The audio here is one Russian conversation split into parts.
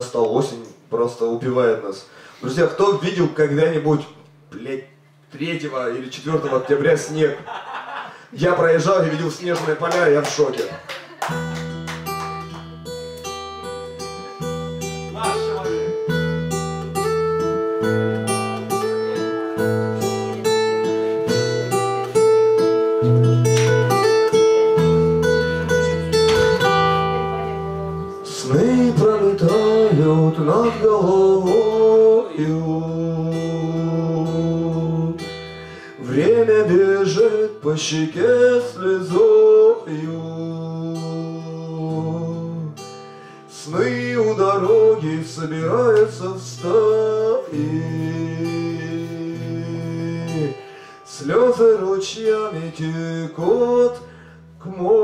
Стал осень, просто убивает нас. Друзья, кто видел когда-нибудь, блядь, 3 или 4 октября снег? Я проезжал и видел снежные поля, я в шоке. Сны пролетают над головою, время бежит по щеке слезою. Сны у дороги собираются в стаи, слезы ручьями текут к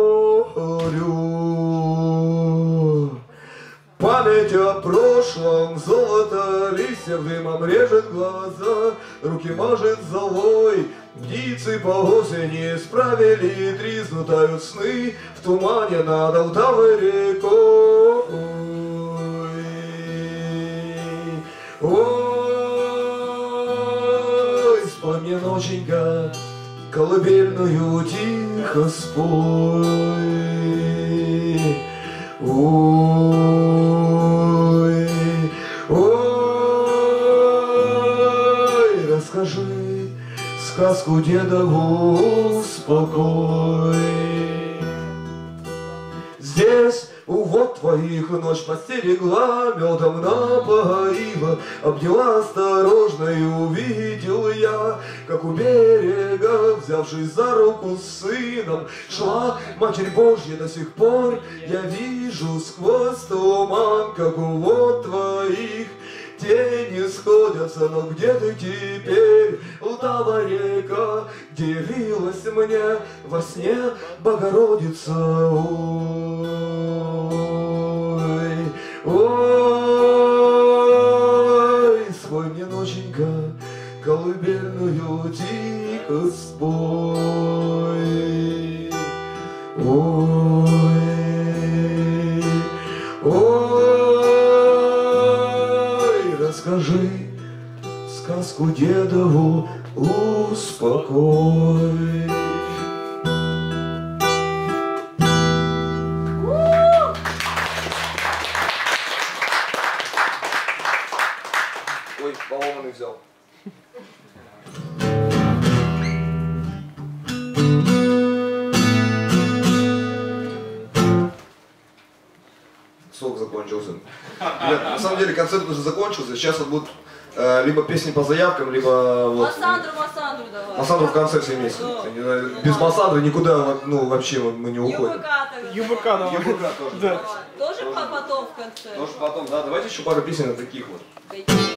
морю. Память о прошлом, золото листьев дымом режет глаза, руки мажет золой, птицы по осени справили тризну, тают сны в тумане над Алтавой рекой. Ой, вспомни, ноченька, колыбельную тихо спой. Ой, ой, расскажи сказку дедову, успокой. Здесь у вод твоих ночь постерегла, медом напоила, обняла осторожно и увидел я, как у берега, взявшись за руку с сыном, шла Матерь Божья. До сих пор я вижу сквозь туман, как у вод твоих тени сходятся. Но где ты теперь, Алтава река, где явилась мне во сне Богородица? Ой, ой, спой мне, ноченька, колыбельную тихо спой. Ой, ой, расскажи сказку дедову, успокой. Ой, поломанный взял. Сок закончился. Нет, на самом деле концерт уже закончился. Сейчас вот будут либо песни по заявкам, либо вот. Массандру давай. Массандру в конце все вместе. Без Массандры никуда, ну вообще мы не уходим. ЮБК давай. ЮБК тоже. Да. Тоже потом в конце. Тоже потом, да. Давайте еще пару песен таких вот.